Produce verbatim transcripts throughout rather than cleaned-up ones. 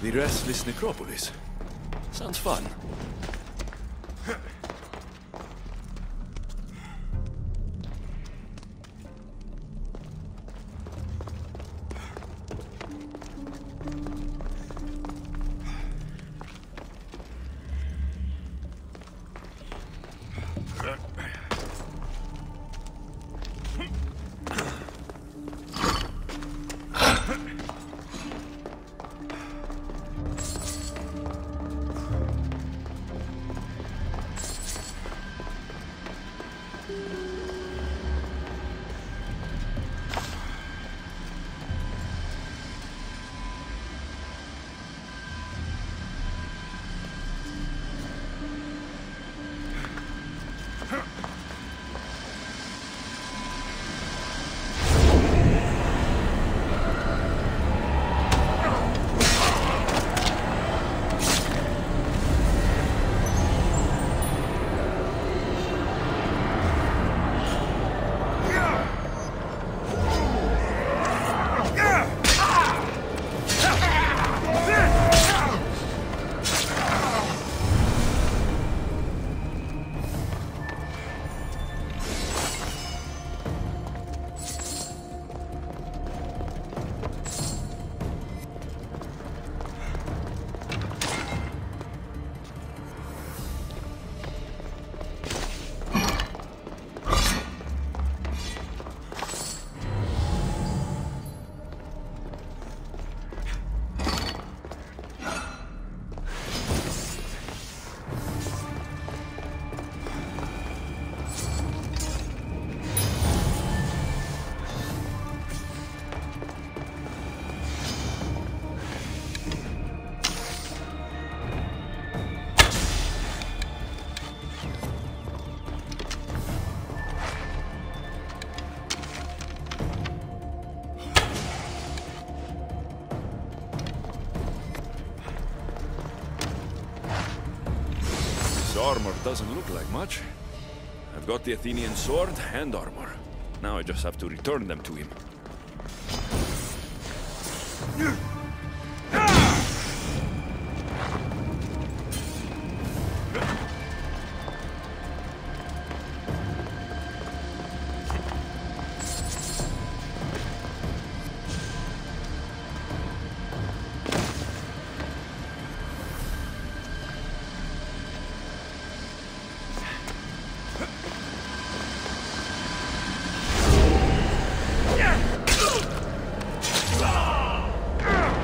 The Restless Necropolis. Sounds fun. Armor doesn't look like much. I've got the Athenian sword and armor. Now I just have to return them to him. Ah!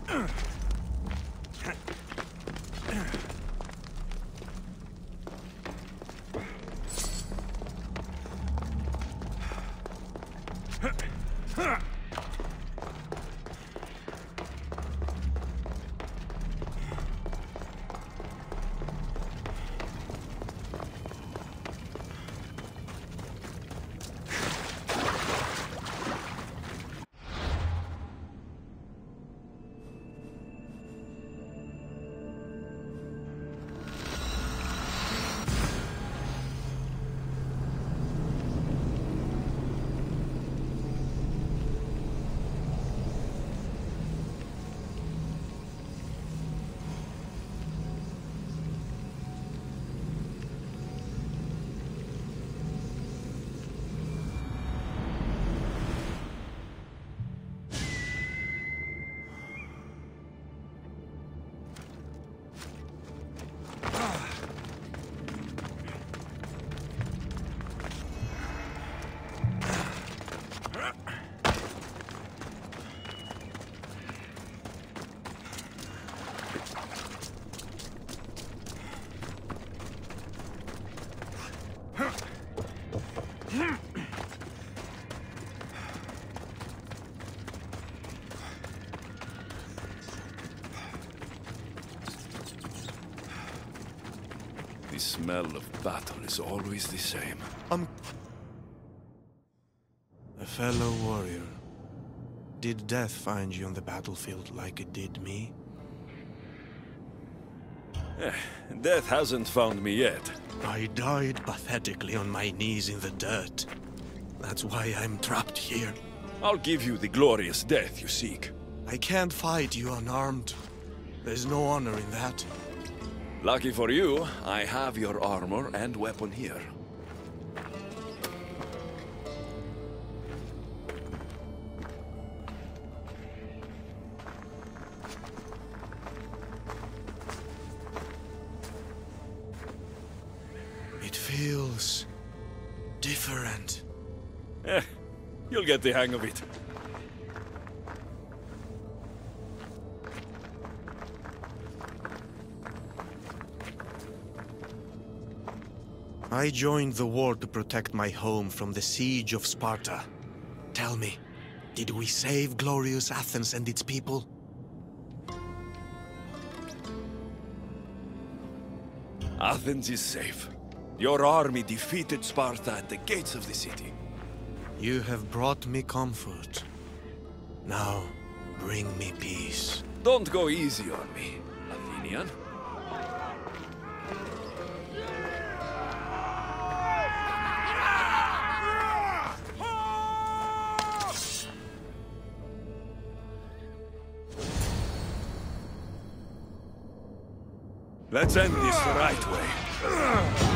The smell of battle is always the same. Um... A fellow warrior. Did death find you on the battlefield like it did me? Eh, death hasn't found me yet. I died pathetically on my knees in the dirt. That's why I'm trapped here. I'll give you the glorious death you seek. I can't fight you unarmed. There's no honor in that. Lucky for you, I have your armor and weapon here. It feels different. Eh, you'll get the hang of it. I joined the war to protect my home from the siege of Sparta. Tell me, did we save glorious Athens and its people? Athens is safe. Your army defeated Sparta at the gates of the city. You have brought me comfort. Now, bring me peace. Don't go easy on me, Athenian. Let's end this the right way.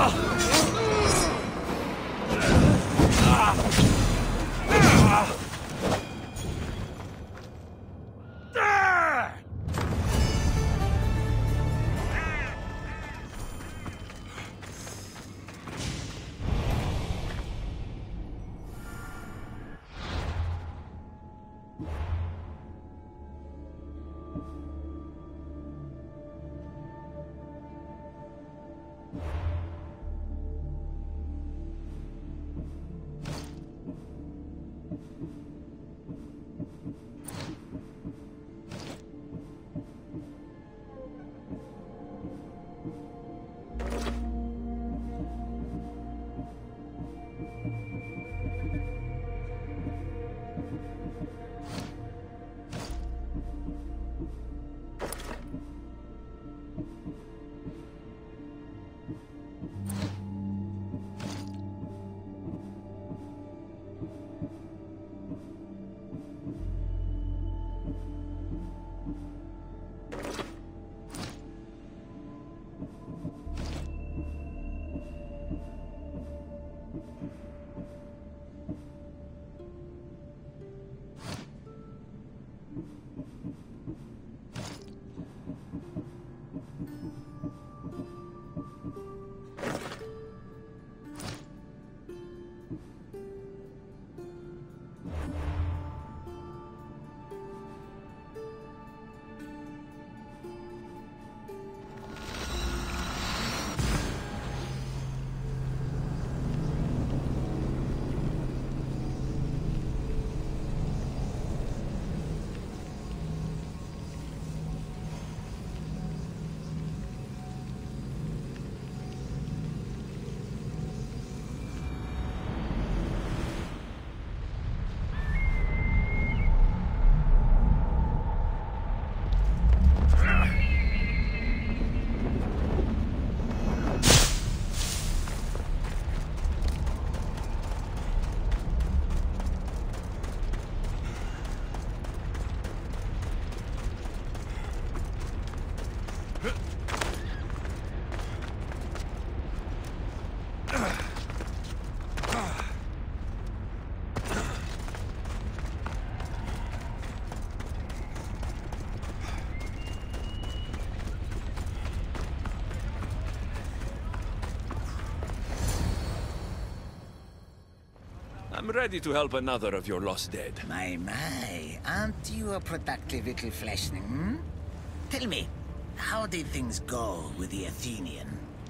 I'm ready to help another of your lost dead. My, my, aren't you a productive little fleshling, hmm? Tell me, how did things go with the Athenian?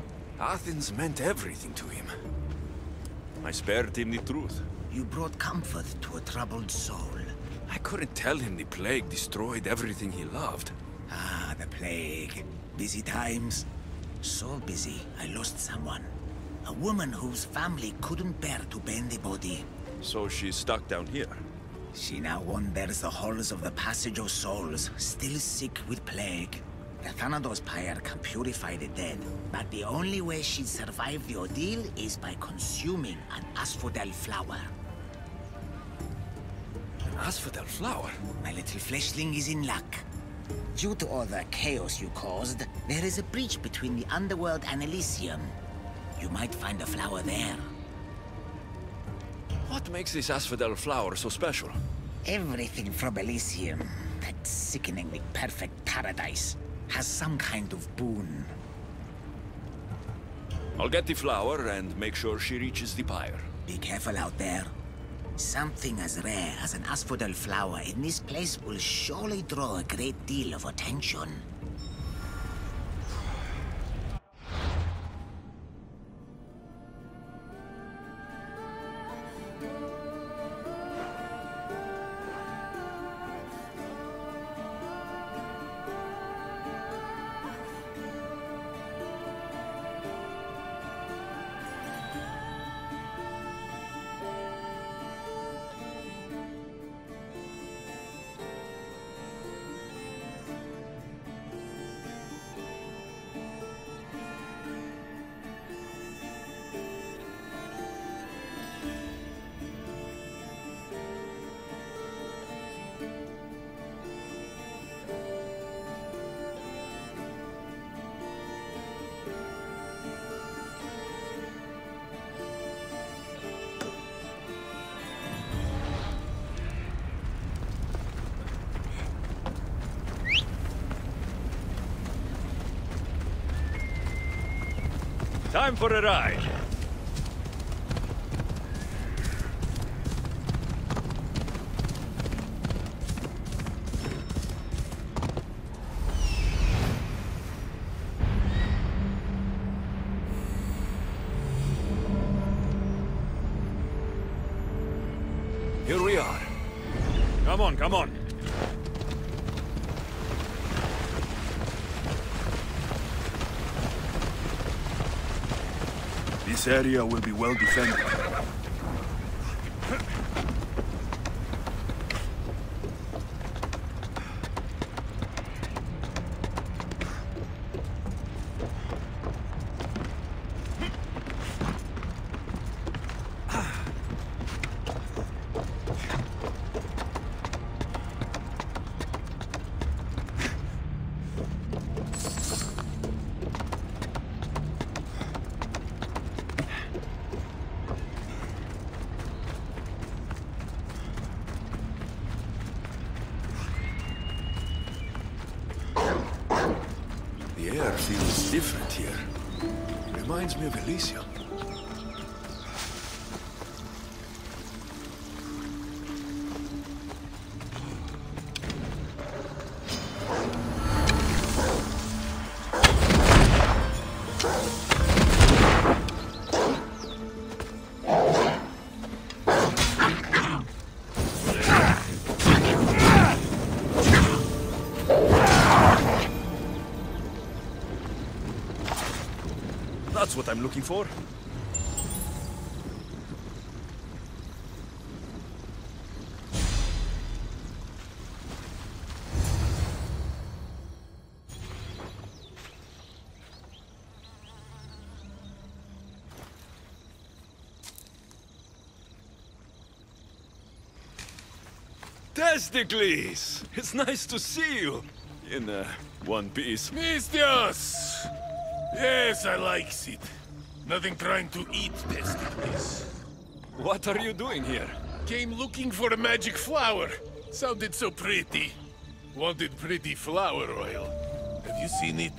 Athens meant everything to him. I spared him the truth. You brought comfort to a troubled soul. I couldn't tell him the plague destroyed everything he loved. Ah, the plague. Busy times. So busy, I lost someone. A woman whose family couldn't bear to burn the body. So she's stuck down here. She now wanders the halls of the Passage of Souls, still sick with plague. The Thanatos Pyre can purify the dead, but the only way she'd survive the ordeal is by consuming an asphodel flower. An asphodel flower? My little fleshling is in luck. Due to all the chaos you caused, there is a breach between the underworld and Elysium. You might find a flower there. What makes this asphodel flower so special? Everything from Elysium, that sickeningly perfect paradise, has some kind of boon. I'll get the flower and make sure she reaches the pyre. Be careful out there. Something as rare as an asphodel flower in this place will surely draw a great deal of attention. Time for a ride. Here we are. Come on, come on. This area will be well defended. The air feels different here. Reminds me of Elysium. That's what I'm looking for. Testicles! It's nice to see you. In uh, one piece. Mistios! Yes, I like it. Nothing trying to eat testicles. What are you doing here? Came looking for a magic flower. Sounded so pretty. Wanted pretty flower oil. Have you seen it?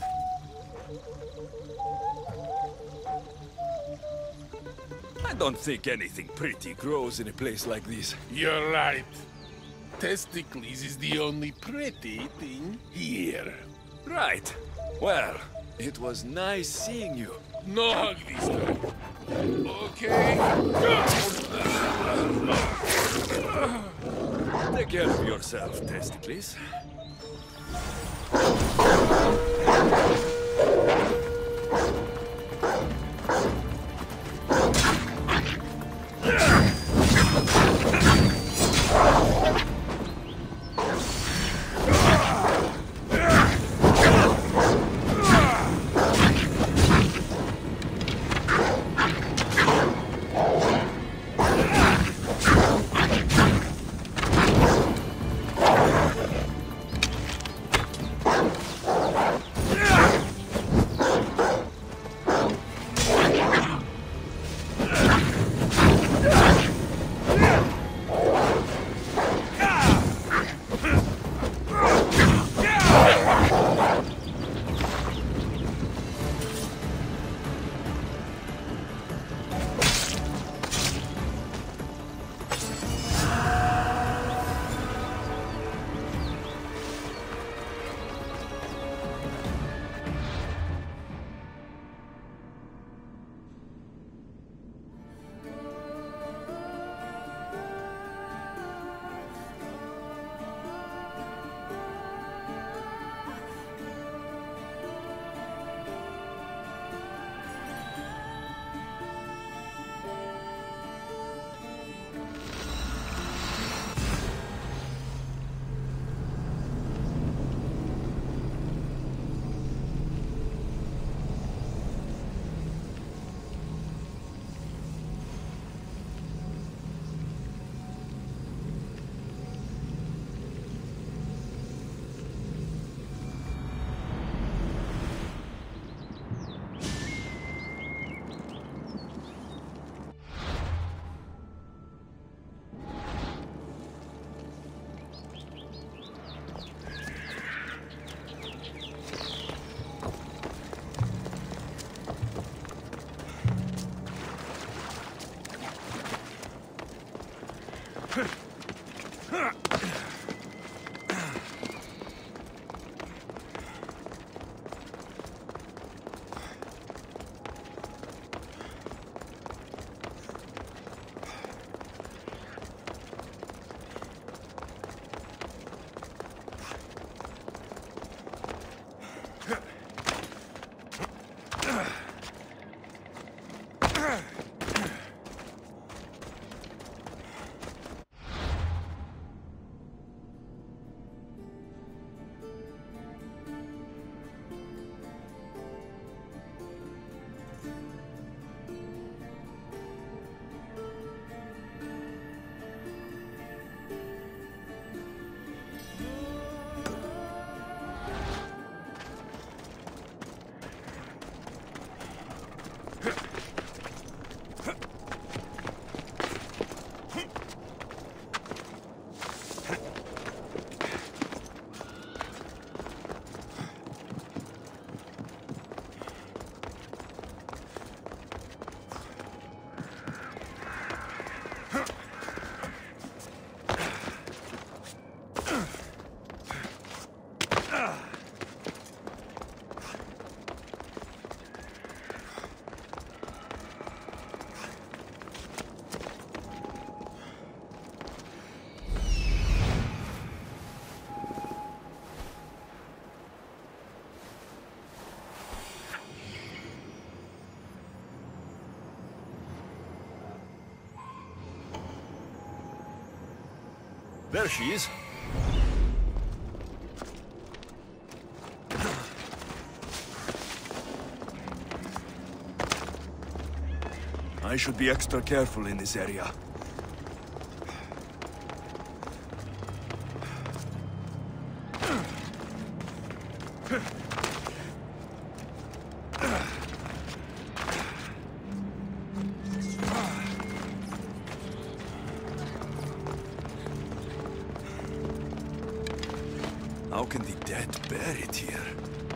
I don't think anything pretty grows in a place like this. You're right. Testicles is the only pretty thing here. Right. Well, it was nice seeing you. No hug this time. Okay? Take care of yourself, Testicles. There she is. I should be extra careful in this area. How can the dead bear it here?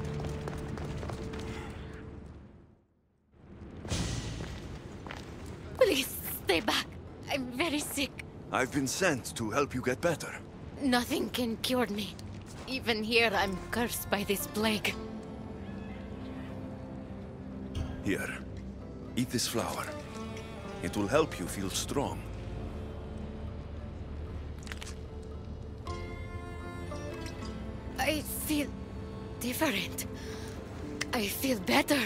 Please, stay back. I'm very sick. I've been sent to help you get better. Nothing can cure me. Even here, I'm cursed by this plague. Here, eat this flower. It will help you feel strong. I feel different. I feel better.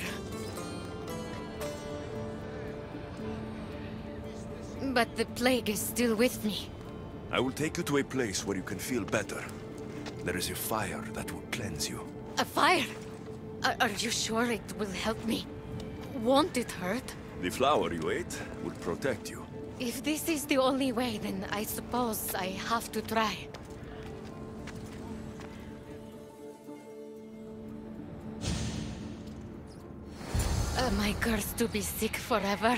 But the plague is still with me. I will take you to a place where you can feel better. There is a fire that will cleanse you. A fire? Are, are you sure it will help me? Won't it hurt? The flower you ate will protect you. If this is the only way, then I suppose I have to try. Am I cursed to be sick forever?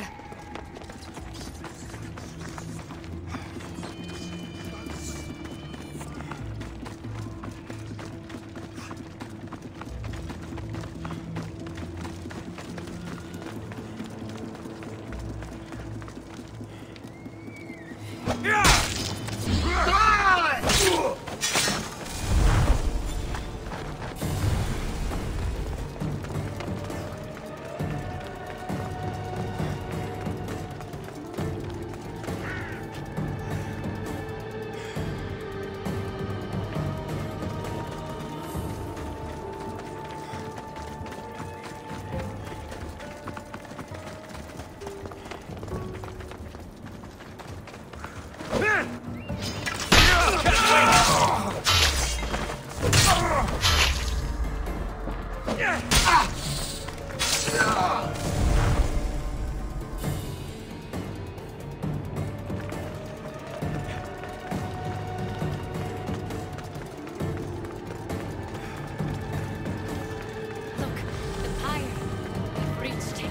Look, the pyre. I've reached it.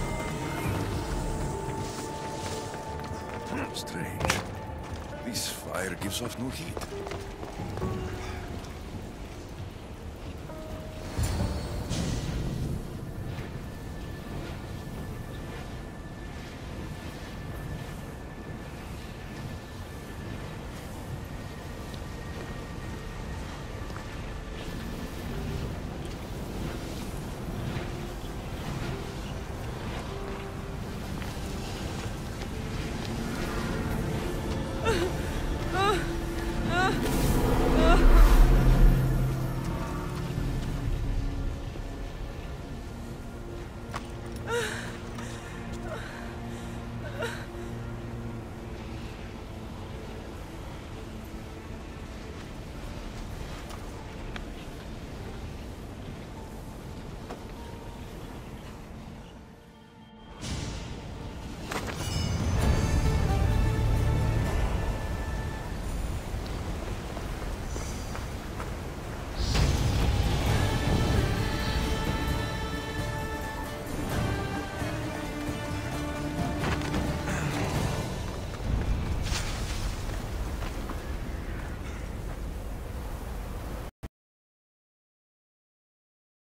Strange. This fire gives off no heat. Ah.